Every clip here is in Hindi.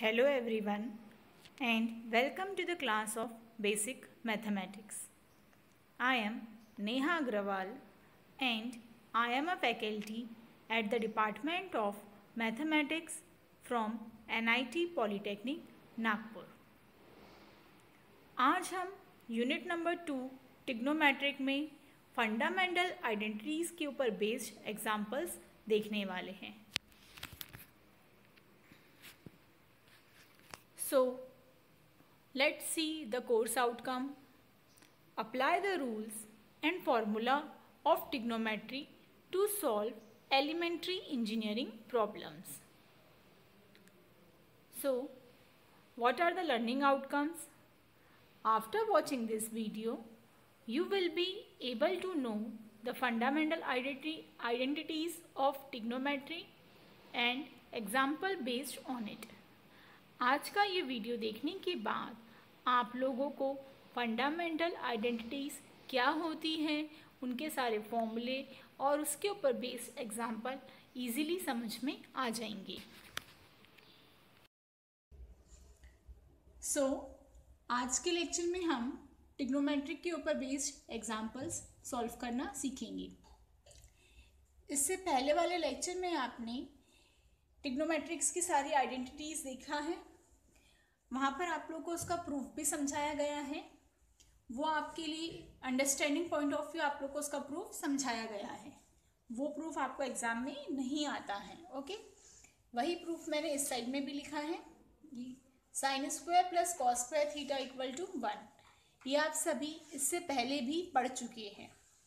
Hello everyone and welcome to the class of Basic Mathematics. I am Neha Agrawal and I am a faculty at the Department of Mathematics from NIT Polytechnic, Nagpur. आज हम यूनिट नंबर 2 ट्रिग्नोमेट्रिक में फंडामेंटल आइडेंटिटीज़ के ऊपर बेस्ड एग्जाम्पल्स देखने वाले हैं. So, let's see the course outcome. Apply the rules and formula of trigonometry to solve elementary engineering problems. So, what are the learning outcomes? After watching this video, you will be able to know the fundamental identities of trigonometry and example based on it. आज का ये वीडियो देखने के बाद आप लोगों को फंडामेंटल आइडेंटिटीज़ क्या होती हैं, उनके सारे फॉर्मूले और उसके ऊपर बेस्ड एग्जाम्पल इजीली समझ में आ जाएंगे. आज के लेक्चर में हम ट्रिग्नोमेट्रिक के ऊपर बेस्ड एग्जाम्पल्स सॉल्व करना सीखेंगे. इससे पहले वाले लेक्चर में आपने ट्रिग्नोमेट्रिक्स की सारी आइडेंटिटीज़ देखा है. वहाँ पर आप लोगों को उसका प्रूफ भी समझाया गया है. वो आपके लिए अंडरस्टैंडिंग पॉइंट ऑफ व्यू आप लोग को उसका प्रूफ समझाया गया है. वो प्रूफ आपको एग्ज़ाम में नहीं आता है. ओके, वही प्रूफ मैंने इस साइड में भी लिखा है. Sine square plus cos square theta equal to 1. ये आप सभी इससे पहले भी पढ़ चुके हैं.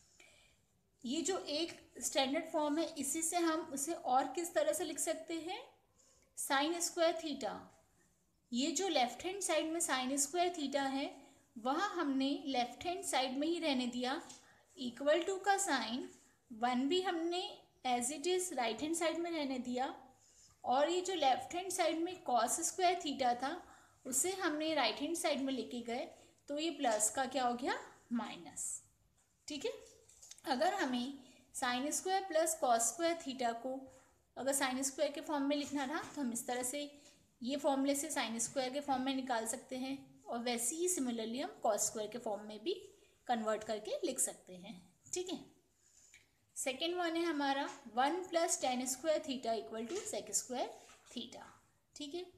ये जो एक स्टैंडर्ड फॉर्म है, इसी से हम उसे और किस तरह से लिख सकते हैं, साइन स्क्वायर थीटा. ये जो लेफ्ट हैंड साइड में साइन स्क्वायर थीटा है वह हमने लेफ्ट हैंड साइड में ही रहने दिया. इक्वल टू का साइन 1 भी हमने as it is right hand side में रहने दिया. और ये जो लेफ्ट हैंड साइड में कॉस स्क्वायर थीटा था उसे हमने राइट हैंड साइड में लेके गए, तो ये प्लस का क्या हो गया, माइनस. ठीक है, अगर हमें sine square plus cos square theta को अगर साइन स्क्वायर के फॉर्म में लिखना था तो हम इस तरह से ये फॉर्मूले से साइन स्क्वायर के फॉर्म में निकाल सकते हैं, और वैसे ही सिमिलरली हम कॉस स्क्वायर के फॉर्म में भी कन्वर्ट करके लिख सकते हैं. ठीक है, सेकेंड वन है हमारा 1 plus tan square theta equal to sec square theta. ठीक है,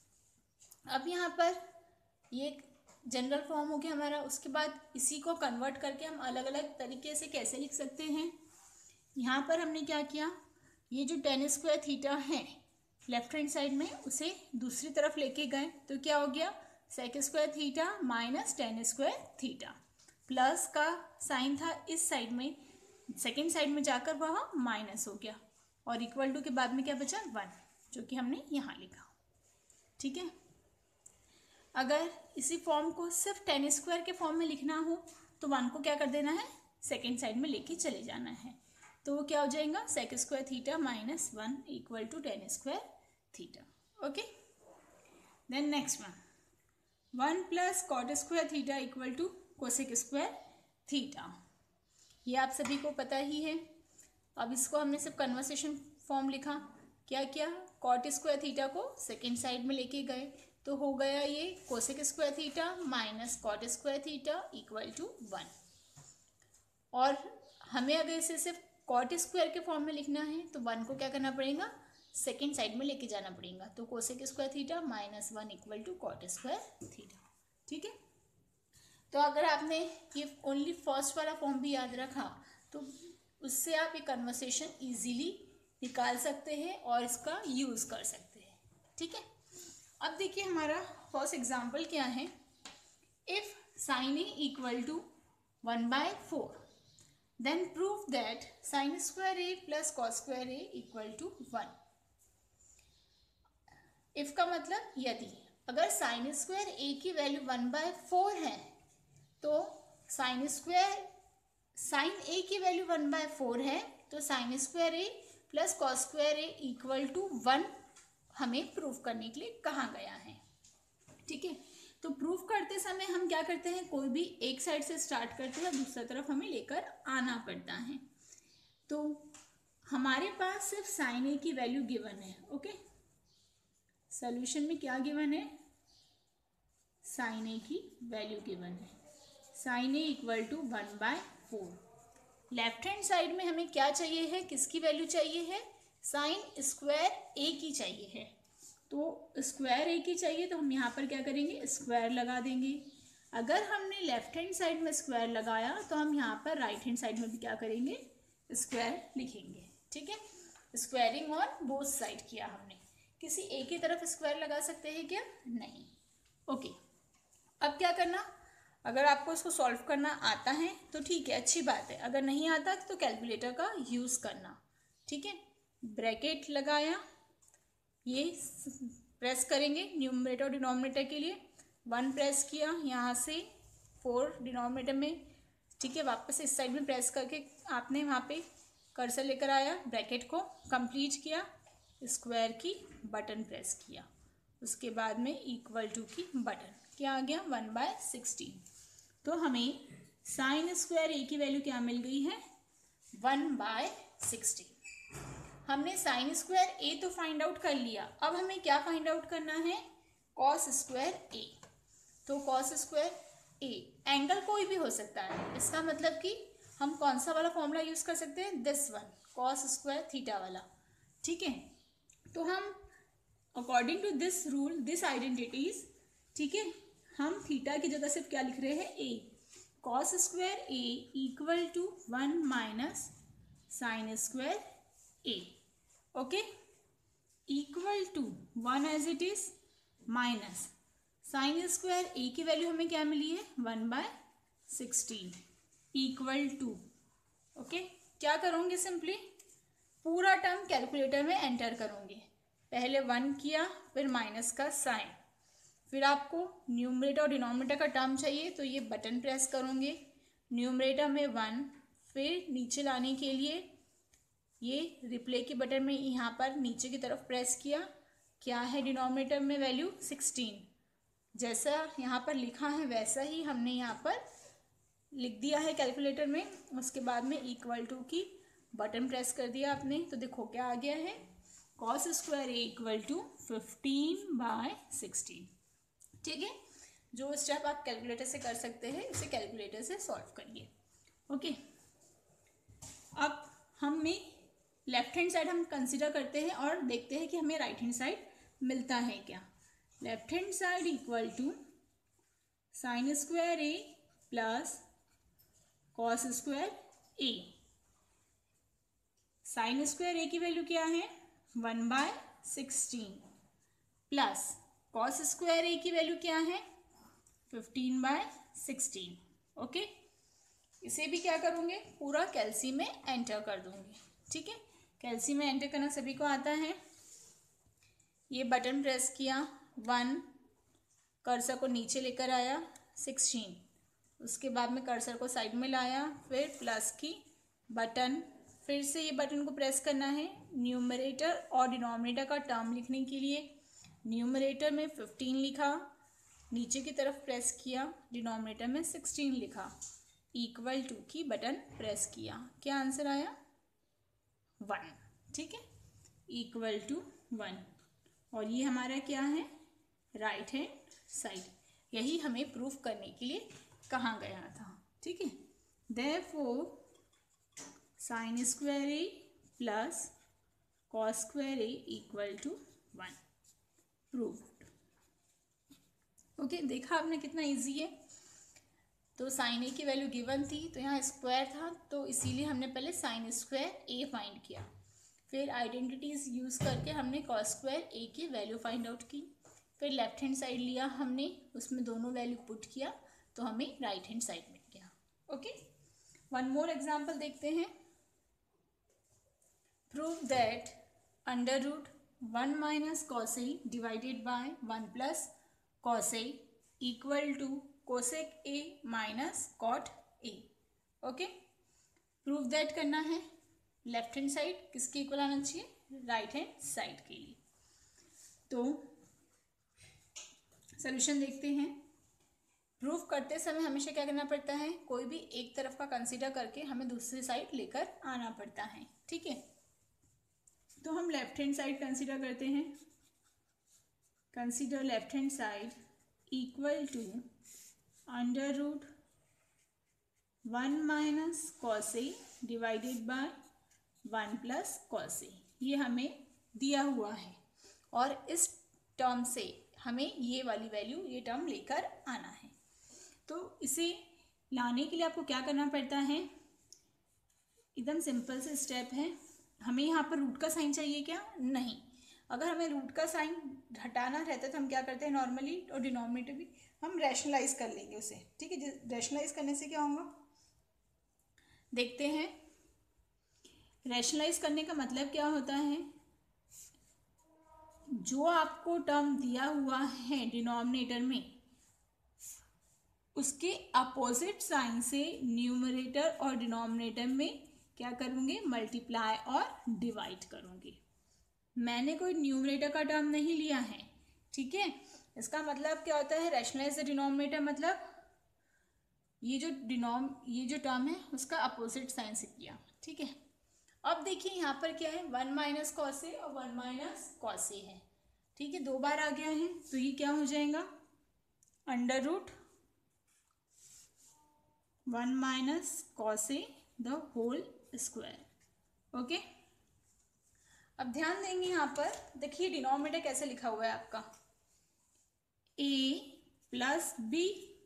अब यहाँ पर ये जनरल फॉर्म हो गया हमारा. उसके बाद इसी को कन्वर्ट करके हम अलग अलग तरीके से कैसे लिख सकते हैं. यहाँ पर हमने क्या किया, ये जो टेन स्क्वायर थीटा है लेफ्ट हैंड साइड में उसे दूसरी तरफ लेके गए, तो क्या हो गया, sec square theta minus tan square theta. Plus का साइन था इस साइड में, सेकेंड साइड में जाकर वह माइनस हो गया, और इक्वल टू के बाद में क्या बचा, 1, जो कि हमने यहाँ लिखा. ठीक है, अगर इसी फॉर्म को सिर्फ टेन स्क्वायर के फॉर्म में लिखना हो तो 1 को क्या कर देना है, सेकेंड साइड में लेके चले जाना है. तो वो क्या हो जाएगा, sec square theta minus 1 equal to tan square theta. Okay, then next one 1 plus cot square theta equal to cosec square theta. ये आप सभी को पता ही है. अब इसको हमने सिर्फ कन्वर्सेशन फॉर्म लिखा. क्या किया, कॉट स्क्वायर थीटा को सेकेंड साइड में लेके गए, तो हो गया ये cosec square theta minus cot square theta equal to 1. और हमें अगर इसे सिर्फ कॉट स्क्वायर के फॉर्म में लिखना है तो 1 को क्या करना पड़ेगा, सेकेंड साइड में लेके जाना पड़ेगा. तो cosec square theta minus 1 equal to cot square theta. ठीक है, तो अगर आपने ये ओनली फर्स्ट वाला फॉर्म भी याद रखा तो उससे आप ये कन्वर्सेशन इजीली निकाल सकते हैं और इसका यूज़ कर सकते हैं. ठीक है, अब देखिए हमारा फर्स्ट एग्जाम्पल क्या है. If sine A equal to 1/4 then prove that sine square A plus cos square A equal to 1. If का मतलब यदि अगर साइन स्क्वायर ए की वैल्यू 1/4 है तो साइन ए की वैल्यू 1/4 है तो sine square A plus cos square A equal to 1 हमें प्रूव करने के लिए कहा गया है. ठीक है, तो प्रूफ करते समय हम क्या करते हैं, कोई भी एक साइड से स्टार्ट करते हैं, दूसरा तरफ हमें लेकर आना पड़ता है. तो हमारे पास सिर्फ साइन ए की वैल्यू गिवन है. ओके, सॉल्यूशन में क्या गिवन है, साइन ए की वैल्यू गिवन है, sine A equal to 1/4। Left hand side में हमें क्या चाहिए है, किसकी वैल्यू चाहिए है, साइन स्क्वायर ए की चाहिए है। तो स्क्वायर ए की चाहिए तो हम यहाँ पर क्या करेंगे, स्क्वायर लगा देंगे। अगर हमने लेफ्ट हैंड साइड में स्क्वायर लगाया तो हम यहाँ पर राइट हैंड साइड में भी क्या करेंगे, स्क्वायर लिखेंगे। ठीक है, स्क्वायरिंग ऑन बोथ साइड किया हमने। किसी एक ही तरफ स्क्वायर लगा सकते हैं क्या, नहीं। ओके, अब क्या करना, अगर आपको इसको सॉल्व करना आता है तो ठीक है, अच्छी बात है। अगर नहीं आता तो कैलकुलेटर का यूज़ करना। ठीक है, ब्रैकेट लगाया, ये प्रेस करेंगे न्यूमरेटर और डिनोमिनेटर के लिए। 1 प्रेस किया यहाँ से 4 डिनोमिनेटर में। ठीक है, वापस इस साइड में प्रेस करके आपने वहाँ पे कर्सर लेकर आया, ब्रैकेट को कंप्लीट किया, स्क्वायर की बटन प्रेस किया, उसके बाद में इक्वल टू की बटन, क्या आ गया 1/16। तो हमें साइन स्क्वायर ए की वैल्यू क्या मिल गई है, 1/16। हमने साइन स्क्वायर ए तो फाइंड आउट कर लिया, अब हमें क्या फाइंड आउट करना है, कॉस स्क्वायर ए। तो कॉस स्क्वायर ए एंगल कोई भी हो सकता है, इसका मतलब कि हम कौन सा वाला फॉर्मूला यूज़ कर सकते हैं, this one, cos square theta वाला। ठीक है, तो हम according to this rule, this identities, ठीक है, हम थीटा की जगह सिर्फ क्या लिख रहे हैं, A. Cos square A equal to 1 minus sine square A. Okay, equal to 1 as it is minus sine square A की वैल्यू हमें क्या मिली है, 1/16 इक्वल टू। ओके, क्या करूँगी, सिंपली पूरा टर्म कैलकुलेटर में एंटर करूँगी। पहले 1 किया, फिर माइनस का साइन, फिर आपको न्यूमरेटर और डिनोमिनेटर का टर्म चाहिए तो ये बटन प्रेस करूँगे, न्यूमरेटर में 1, फिर नीचे लाने के लिए ये रिप्ले की बटन में यहाँ पर नीचे की तरफ प्रेस किया, क्या है डिनोमिनेटर में वैल्यू 16, जैसा यहाँ पर लिखा है वैसा ही हमने यहाँ पर लिख दिया है कैलकुलेटर में। उसके बाद में इक्वल टू की बटन प्रेस कर दिया आपने, तो देखो क्या आ गया है, cos square A equal to 15/16। ठीक है, जो स्टेप आप कैलकुलेटर से कर सकते हैं उसे कैलकुलेटर से सॉल्व करिए। ओके, अब हमें लेफ्ट हैंड साइड हम कंसीडर करते हैं और देखते हैं कि हमें राइट हैंड साइड मिलता है क्या। Left hand side equal to sine square A plus cos square A. Sine square A की वैल्यू क्या है, 1/16 प्लस कॉस स्क्वायर ए की वैल्यू क्या है, 15/16। ओके, इसे भी क्या करूँगे, पूरा कैलसी में एंटर कर दूँगी। ठीक है, कैलसी में एंटर करना सभी को आता है। ये बटन प्रेस किया, 1, कर्सर को नीचे लेकर आया 16, उसके बाद में कर्सर को साइड में लाया, फिर प्लस की बटन, फिर से ये बटन को प्रेस करना है न्यूमरेटर और डिनोमिनेटर का टर्म लिखने के लिए। न्यूमरेटर में 15 लिखा, नीचे की तरफ प्रेस किया, डिनोमिनेटर में 16 लिखा, इक्वल टू की बटन प्रेस किया, क्या आंसर आया, 1। ठीक है, इक्वल टू 1, और ये हमारा क्या है, राइट हैंड साइड। यही हमें प्रूफ करने के लिए कहा गया था। ठीक है, therefore sine square A plus cos square A equal to 1, proved. Okay, देखा आपने कितना इजी है। तो साइन ए की वैल्यू गिवन थी, तो यहाँ स्क्वायर था, तो इसीलिए हमने पहले साइन स्क्वायर ए फाइंड किया, फिर आइडेंटिटीज यूज़ करके हमने कॉस स्क्वायर ए की वैल्यू फाइंड आउट की, फिर लेफ्ट हैंड साइड लिया हमने, उसमें दोनों वैल्यू पुट किया तो हमें राइट हैंड साइड मिल गया। ओके, वन मोर एग्जाम्पल देखते हैं। Prove that under root 1 minus cos A divided by 1 plus cos A equal to cosec A minus cot A. Okay, prove that करना है। लेफ्ट हैंड साइड किसके इक्वल आना चाहिए, राइट हैंड साइड के लिए। तो सॉल्यूशन देखते हैं। प्रूफ करते समय हमेशा क्या करना पड़ता है, कोई भी एक तरफ का कंसीडर करके हमें दूसरी साइड लेकर आना पड़ता है। ठीक है, तो हम लेफ्ट हैंड साइड कंसीडर करते हैं। Consider left hand side equal to under root 1 minus cos A divided by 1 plus cos A. ये हमें दिया हुआ है और इस टर्म से हमें ये वाली वैल्यू, ये टर्म लेकर आना है। तो इसे लाने के लिए आपको क्या करना पड़ता है, एकदम सिंपल से स्टेप है। हमें यहाँ पर रूट का साइन चाहिए क्या? नहीं। अगर हमें रूट का साइन हटाना रहता है तो हम क्या करते हैं नॉर्मली, और डिनोमिनेटर भी हम रैशनलाइज कर लेंगे उसे, ठीक है। रैशनलाइज करने से क्या होगा देखते हैं। रैशनलाइज करने का मतलब क्या होता है, जो आपको टर्म दिया हुआ है डिनोमिनेटर में, उसके अपोजिट साइन से न्यूमरेटर और डिनोमिनेटर में क्या करूँगे, मल्टीप्लाई और डिवाइड करूँगी। मैंने कोई न्यूमरेटर का टर्म नहीं लिया है, ठीक है। इसका मतलब क्या होता है, रैशनलाइज द डिनोमिनेटर, मतलब ये जो टर्म है उसका अपोजिट साइन से किया, ठीक है। अब देखिए यहाँ पर क्या है, 1 माइनस कॉस ए और 1 माइनस कॉस ए है, ठीक है। 2 बार आ गया है तो ये क्या हो जाएगा, under root 1 minus cos A the whole square. Okay, अब ध्यान देंगे यहाँ पर, देखिए डिनोमिनेटर कैसे लिखा हुआ है आपका, a plus B,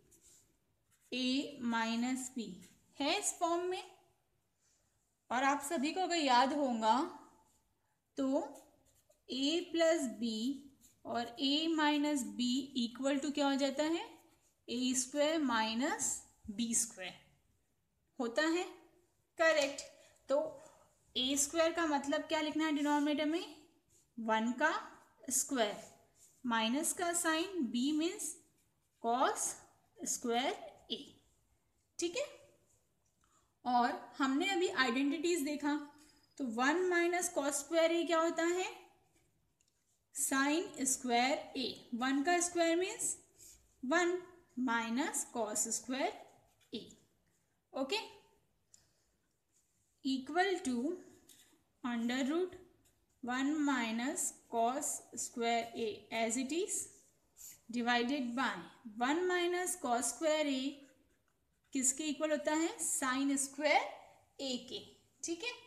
a minus B है इस फॉर्म में। और आप सभी को अगर याद होगा तो a प्लस बी और a minus B equal to क्या हो जाता है, a square minus B square होता है, करेक्ट। तो a स्क्वायर का मतलब क्या लिखना है डिनोमिनेटर में, 1 का स्क्वायर, माइनस का sign, b means cos square a, ठीक है। और हमने अभी आइडेंटिटीज देखा तो 1 माइनस कॉस स्क्वायर ए क्या होता है, साइन स्क्वायर ए। 1 का square means 1 minus cos square A, okay, equal to under root 1 minus cos square A as it is divided by 1 minus cos square A किसके इक्वल होता है, साइन स्क्वायर ए के, ठीक है।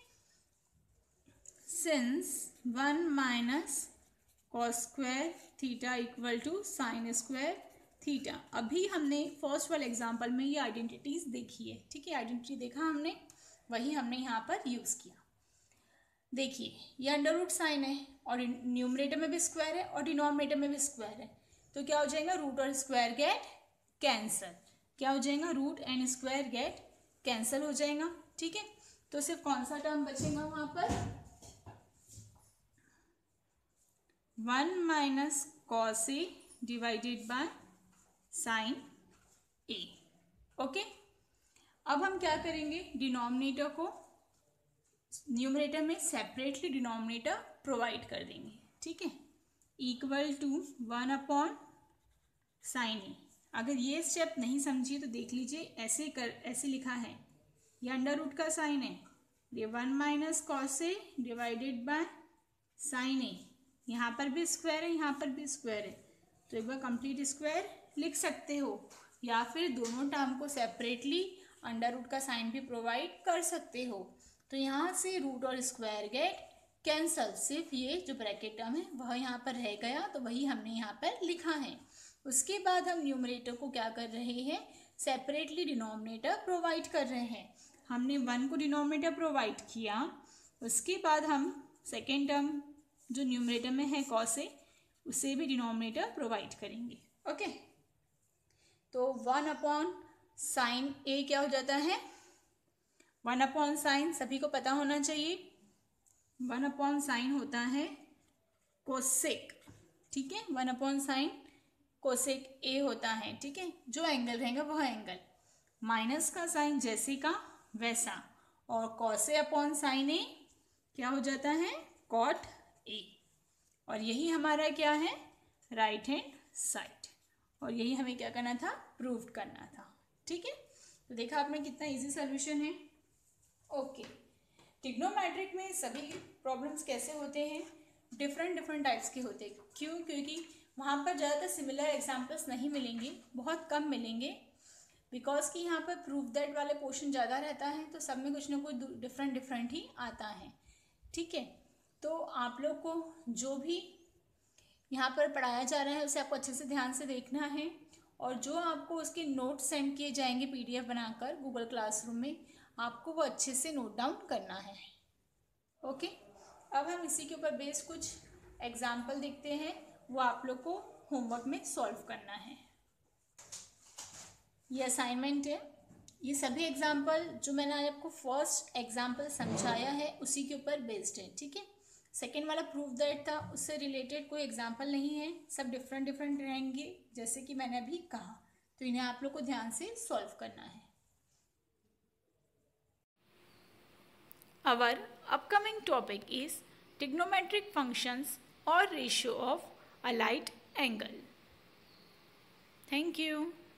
Since 1 minus cos square theta equal to sine square theta, अभी हमने फर्स्ट वाले एग्जांपल में ये आइडेंटिटीज देखी है, ठीक है। आइडेंटिटी देखा हमने, वही हमने यहाँ पर यूज किया। देखिए ये अंडर रूट साइन है और न्यूमरेटर में भी स्क्वायर है और डिनोमिनेटर में भी स्क्वायर है, तो क्या हो जाएगा, रूट और स्क्वायर गेट कैंसल। क्या हो जाएगा, root and square get cancel हो जाएगा, ठीक है। तो सिर्फ कौन सा टर्म बचेगा वहां पर, 1 minus cos A divided by sine A, okay. अब हम क्या करेंगे, डिनोमिनेटर को न्यूमरेटर में सेपरेटली डिनोमिनेटर प्रोवाइड कर देंगे, ठीक है, equal to 1 upon sine A. अगर ये स्टेप नहीं समझिए तो देख लीजिए, ऐसे लिखा है, ये अंडर रूट का साइन है, ये 1 minus cos A divided by sine A, यहाँ पर भी स्क्वायर है, यहाँ पर भी स्क्वायर है, तो एक बार कंप्लीट स्क्वायर लिख सकते हो, या फिर दोनों टर्म को सेपरेटली अंडर रूट का साइन भी प्रोवाइड कर सकते हो। तो यहाँ से रूट और स्क्वायर गेट कैंसल, सिर्फ ये जो ब्रैकेट टर्म है वह यहाँ पर रह गया, तो वही हमने यहाँ पर लिखा है। उसके बाद हम न्यूमरेटर को क्या कर रहे हैं, सेपरेटली डिनोमिनेटर प्रोवाइड कर रहे हैं। हमने 1 को डिनोमिनेटर प्रोवाइड किया, उसके बाद हम सेकेंड टर्म जो न्यूमरेटर में है कॉस ए, उसे भी डिनोमिनेटर प्रोवाइड करेंगे, ओके। तो 1 अपॉन साइन ए क्या हो जाता है, 1 अपॉन साइन सभी को पता होना चाहिए, 1 अपॉन साइन होता है कोसेक, ठीक है। 1 अपॉन साइन कोसेक ए होता है, ठीक है। जो एंगल रहेगा वह एंगल, माइनस का साइन जैसे का वैसा, और cos A upon sine A क्या हो जाता है, कॉट ए। और यही हमारा क्या है, राइट हैंड साइड, और यही हमें क्या करना था, प्रूव करना था, ठीक है। तो देखा आपने कितना इजी सॉल्यूशन है, ओके। ट्रिग्नोमेट्रिक में सभी प्रॉब्लम्स कैसे होते हैं, डिफरेंट टाइप्स के होते हैं। क्यों, क्योंकि वहाँ पर ज़्यादातर सिमिलर एग्जाम्पल्स नहीं मिलेंगे, बहुत कम मिलेंगे, बिकॉज कि यहाँ पर प्रूफ दैट वाले पोर्शन ज़्यादा रहता है, तो सब में कुछ ना कुछ डिफरेंट डिफरेंट ही आता है। ठीक है, तो आप लोग को जो भी यहाँ पर पढ़ाया जा रहा है उसे आपको अच्छे से ध्यान से देखना है, और जो आपको उसके नोट सेंड किए जाएंगे PDF बनाकर गूगल क्लासरूम में, आपको वो अच्छे से नोट डाउन करना है। ओके, अब हम इसी के ऊपर बेस्ड कुछ एग्जाम्पल देखते हैं, वो आप लोग को होमवर्क में सॉल्व करना है। ये असाइनमेंट है। ये सभी एग्जाम्पल जो मैंने आज आपको फर्स्ट एग्जाम्पल समझाया है उसी के ऊपर बेस्ड है। ठीक है, सेकेंड वाला प्रूफ दैट था, उससे रिलेटेड कोई एग्जाम्पल नहीं है, सब डिफरेंट डिफरेंट रहेंगे जैसे कि मैंने अभी कहा, तो इन्हें आप लोग को ध्यान से सॉल्व करना है। Our upcoming topic is trigonometric functions or ratio of a right angle. Thank you.